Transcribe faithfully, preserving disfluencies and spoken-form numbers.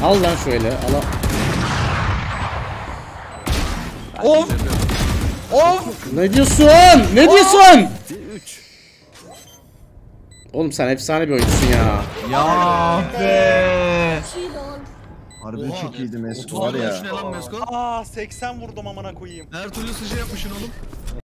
Al lan şöyle. Al. Of! Of! Ne diyorsun? Ne diyorsun? Oğlum sen efsane bir oyuncusun ya. Ya be! Harbi çok iyiydi Mesko otuz var ne ya. lan Mesko? Aa seksen vurdum amına koyayım. Her türlü sıçı yapmışsın oğlum.